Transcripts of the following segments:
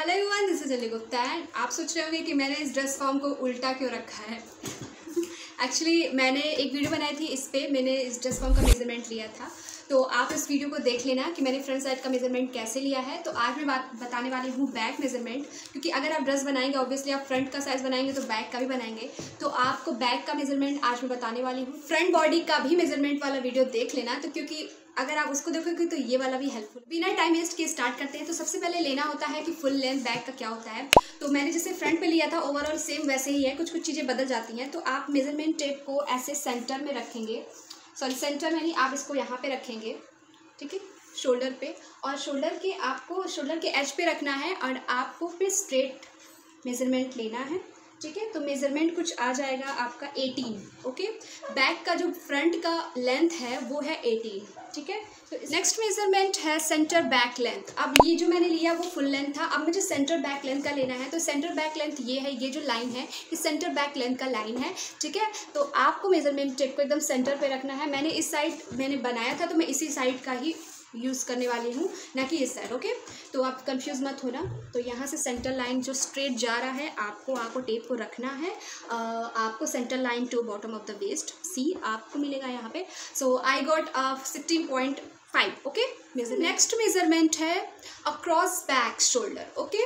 Hello everyone, this is Ali Gupta and आप सोच रहे होंगे कि मैंने इस ड्रेस फॉर्म को उल्टा क्यों रखा है। एक्चुअली मैंने एक वीडियो बनाई थी, इस पर मैंने इस ड्रेस फॉर्म का मेजरमेंट लिया था, तो आप इस वीडियो को देख लेना कि मैंने फ्रंट साइड का मेजरमेंट कैसे लिया है। तो आज मैं बताने वाली हूँ बैक मेजरमेंट, क्योंकि अगर आप ड्रेस बनाएंगे ऑब्वियसली आप फ्रंट का साइज़ बनाएंगे तो बैक का भी बनाएंगे, तो आपको बैक का मेजरमेंट आज मैं बताने वाली हूँ। फ्रंट बॉडी का भी मेजरमेंट वाला वीडियो देख लेना, तो क्योंकि अगर आप उसको देखोगे तो ये वाला भी हेल्पफुल। बिना टाइम वेस्ट के स्टार्ट करते हैं। तो सबसे पहले लेना होता है कि फुल लेंथ बैक का क्या होता है। तो मैंने जैसे फ्रंट पे लिया था ओवरऑल सेम वैसे ही है, कुछ कुछ चीज़ें बदल जाती हैं। तो आप मेजरमेंट टेप को ऐसे सेंटर में रखेंगे, सॉरी सेंटर में नहीं, आप इसको यहाँ पे रखेंगे, ठीक है, शोल्डर पे, और शोल्डर के आपको शोल्डर के एज पे रखना है और आपको फिर स्ट्रेट मेजरमेंट लेना है, ठीक है। तो मेजरमेंट कुछ आ जाएगा आपका 18, ओके। बैक का जो फ्रंट का लेंथ है वो है 18, ठीक है। तो नेक्स्ट मेजरमेंट है सेंटर बैक लेंथ। अब ये जो मैंने लिया वो फुल लेंथ था, अब मुझे सेंटर बैक लेंथ का लेना है। तो सेंटर बैक लेंथ ये है, ये जो लाइन है ये सेंटर बैक लेंथ का लाइन है, ठीक है। तो आपको मेजरमेंट टेप को एकदम सेंटर पे रखना है। मैंने इस साइड मैंने बनाया था तो मैं इसी साइड का ही यूज़ करने वाली हूँ, ना कि इस साइड, ओके। तो आप कंफ्यूज मत होना। तो यहाँ से सेंटर लाइन जो स्ट्रेट जा रहा है आपको टेप को रखना है। आपको center line to bottom of the waist see आपको मिलेगा यहाँ पे। So I got 16.5, okay. Next measurement है across back shoulder, okay.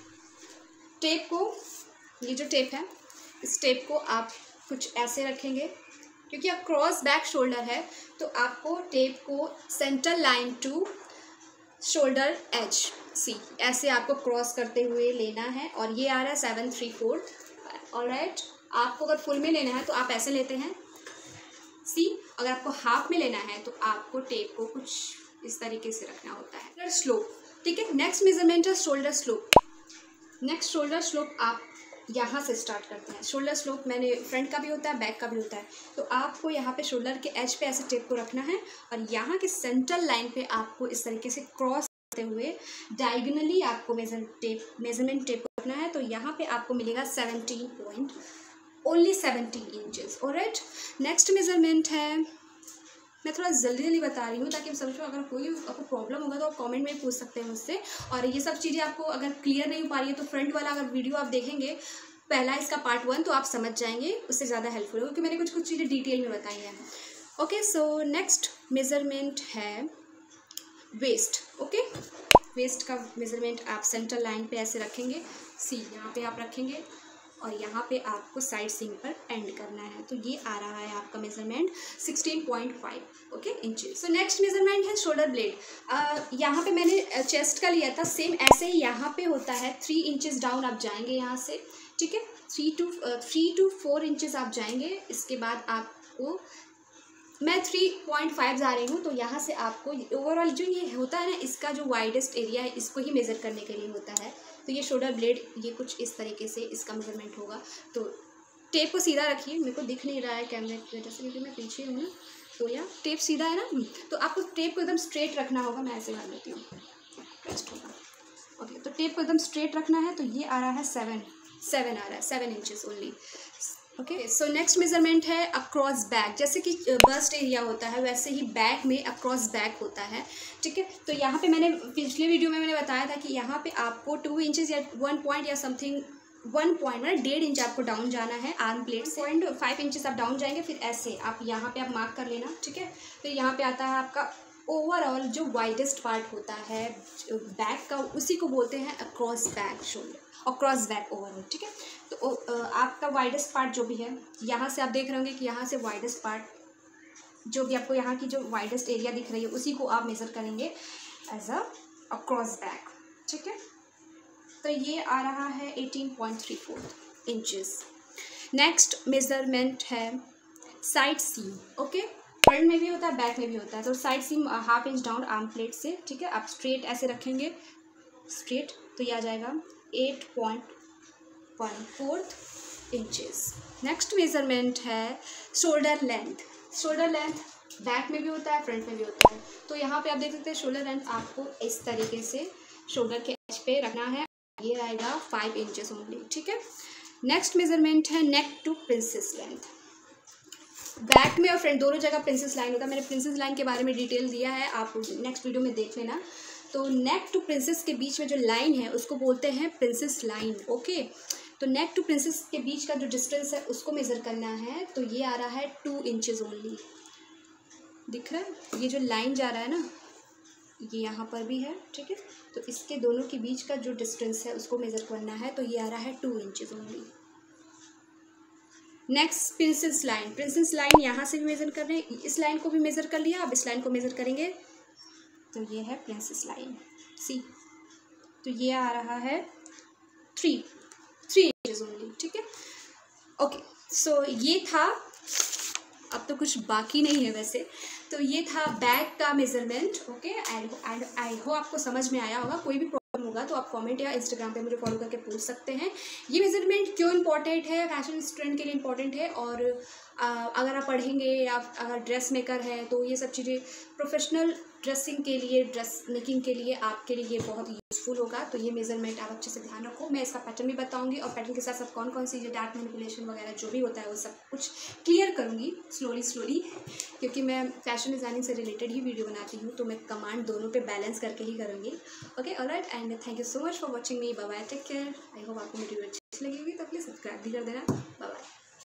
Tape को, ये जो टेप है इस टेप को आप कुछ ऐसे रखेंगे, क्योंकि आप क्रॉस बैक शोल्डर है तो आपको टेप को centre line to shoulder edge सी ऐसे आपको क्रॉस करते हुए लेना है। और ये आ रहा है 7/3/4, ऑलराइट। आपको अगर फुल में लेना है तो आप ऐसे लेते हैं सी, अगर आपको हाफ में लेना है तो आपको टेप को कुछ इस तरीके से रखना होता है। शोल्डर स्लोप, ठीक है। नेक्स्ट मेजरमेंट है shoulder slope. Next shoulder slope आप यहाँ से स्टार्ट करते हैं। शोल्डर स्लोप मैंने फ्रंट का भी होता है बैक का भी होता है। तो आपको यहाँ पे शोल्डर के एज पे ऐसे टेप को रखना है और यहाँ के सेंटर लाइन पे आपको इस तरीके से क्रॉस करते हुए डायगोनली आपको मेजरमेंट टेप को रखना है। तो यहाँ पे आपको मिलेगा 17 इंचेस, ऑलराइट। नेक्स्ट मेजरमेंट है, मैं थोड़ा जल्दी बता रही हूँ ताकि आप समझो। अगर कोई आपको प्रॉब्लम होगा तो आप कमेंट में पूछ सकते हैं मुझसे। और ये सब चीज़ें आपको अगर क्लियर नहीं हो पा रही है तो फ्रंट वाला अगर वीडियो आप देखेंगे पहला इसका पार्ट 1 तो आप समझ जाएंगे, उससे ज़्यादा हेल्पफुल होगा, क्योंकि मैंने कुछ कुछ चीज़ें डिटेल में बताई हैं, ओके। सो नेक्स्ट मेजरमेंट है वेस्ट, ओके। वेस्ट का मेजरमेंट आप सेंटर लाइन पे ऐसे रखेंगे, सी यहाँ पे आप रखेंगे और यहाँ पे आपको साइड सीम पर एंड करना है। तो ये आ रहा है आपका measurement 16.5, okay, inches. So next measurement है शोल्डर ब्लेड। यहाँ पे मैंने चेस्ट का लिया था, सेम ऐसे ही यहाँ पे होता है 3 इंचेस डाउन आप जाएंगे यहाँ से, ठीक है। 3 to 4 इंचेस आप जाएंगे। इसके बाद आपको मैं 3.5 जा रही हूँ, तो यहाँ से आपको ओवरऑल जो ये होता है ना, इसका जो वाइडेस्ट एरिया है इसको ही मेज़र करने के लिए होता है। तो ये शोल्डर ब्लेड ये कुछ इस तरीके से इसका मेजरमेंट होगा। तो टेप को सीधा रखिए, मेरे को दिख नहीं रहा है कैमरे की वजह से क्योंकि मैं पीछे हूँ, तो या टेप सीधा है ना, तो आपको टेप को एकदम स्ट्रेट रखना होगा। मैं ऐसे कर लेती हूँ, बेस्ट होगा, ओके। तो टेप को एकदम स्ट्रेट रखना है। तो ये आ रहा है 7 inches only, okay. So next measurement है अक्रॉस बैक। जैसे कि बस्ट एरिया होता है वैसे ही बैक में अक्रॉस बैक होता है, ठीक है। तो यहाँ पे मैंने पिछले वीडियो में मैंने बताया था कि यहाँ पे आपको 2 इंचेस या 1 पॉइंट या समथिंग 1 पॉइंट मतलब 1.5 इंच आपको डाउन जाना है आर्म प्लेट से। 0.5 इंचेस आप डाउन जाएंगे, फिर ऐसे आप यहाँ पे आप मार्क कर लेना, ठीक है। तो यहाँ पे आता है आपका ओवरऑल जो वाइडेस्ट पार्ट होता है बैक का, उसी को बोलते हैं across back shoulder, across back overall, ठीक है। तो आपका वाइडेस्ट पार्ट जो भी है, यहाँ से आप देख रहे होंगे कि यहाँ से वाइडेस्ट पार्ट जो भी आपको यहाँ की जो वाइडेस्ट एरिया दिख रही है उसी को आप मेज़र करेंगे एज अक्रॉस बैक, ठीक है। तो ये आ रहा है 18.34 इंचेस। नेक्स्ट मेजरमेंट है साइड सीम, ओके। फ्रंट में भी होता है बैक में भी होता है। तो side seam 1/2 inch down arm plate से, ठीक है। आप स्ट्रेट ऐसे रखेंगे, स्ट्रेट, तो ये आ जाएगा 8.14 इंचेस। नेक्स्ट मेजरमेंट है shoulder length. Shoulder length back में भी होता है फ्रंट में भी होता है। तो यहाँ पे आप देख सकते हैं शोल्डर लेंथ आपको इस तरीके से शोल्डर के एज पे रखना है। ये आएगा 5 इंचेस ओनली, ठीक है। नेक्स्ट मेजरमेंट है neck to princess length. Back में और फ्रंट दोनों जगह प्रिंसेस लाइन होता है। मैंने प्रिंसेस लाइन के बारे में डिटेल दिया है, आप नेक्स्ट वीडियो में देख लेना। तो नेक टू प्रिंसेस के बीच में जो लाइन है उसको बोलते हैं प्रिंसेस लाइन। ओके, तो नेक टू प्रिंसेस के बीच का जो डिस्टेंस है उसको मेज़र करना है। तो ये आ रहा है 2 इंचेस ओनली। दिख रहा है ये जो लाइन जा रहा है ना, ये यहाँ पर भी है, ठीक है। तो इसके दोनों के बीच का जो डिस्टेंस है उसको मेज़र करना है। तो ये आ रहा है 2 inches only. Next princess line. Princess line यहाँ से भी मेज़र कर रहे हैं, इस लाइन को भी मेज़र कर लिया, अब इस लाइन को मेज़र करेंगे। तो ये है प्रिंसेस लाइन सी। तो ये आ रहा है 3 इंचेस ओनली, ठीक है। ओके, सो ये था, अब तो कुछ बाकी नहीं है वैसे। तो ये था बैग का measurement. Okay, and I hope आपको समझ में आया होगा। कोई भी प्रॉब्लम होगा तो आप कमेंट या इंस्टाग्राम पे मुझे फॉलो करके पूछ सकते हैं। ये मेज़रमेंट क्यों इंपॉर्टेंट है, फैशन स्टूडेंट के लिए इंपॉर्टेंट है, और अगर आप पढ़ेंगे या अगर ड्रेस मेकर है तो ये सब चीज़ें प्रोफेशनल ड्रेसिंग के लिए, ड्रेस मेकिंग के लिए आपके लिए ये बहुत यूज़फुल होगा। तो ये मेज़रमेंट आप अच्छे से ध्यान रखो। मैं इसका पैटर्न भी बताऊंगी और पैटर्न के साथ साथ कौन कौन सी जो डार्क मैनिपुलेशन वगैरह जो भी होता है वो सब कुछ क्लियर करूँगी स्लोली, क्योंकि मैं फैशन डिज़ाइनिंग से रिलेटेड ही वीडियो बनाती हूँ, तो मैं कमांड दोनों पे बैलेंस करके ही करूँगी। Okay, alright, and thank you so much for watching me. Bye bye, take care. I hope आपको मेरी वीडियो अच्छी लगी होगी, तो प्लीज़ सब्सक्राइब भी कर देना। Bye bye.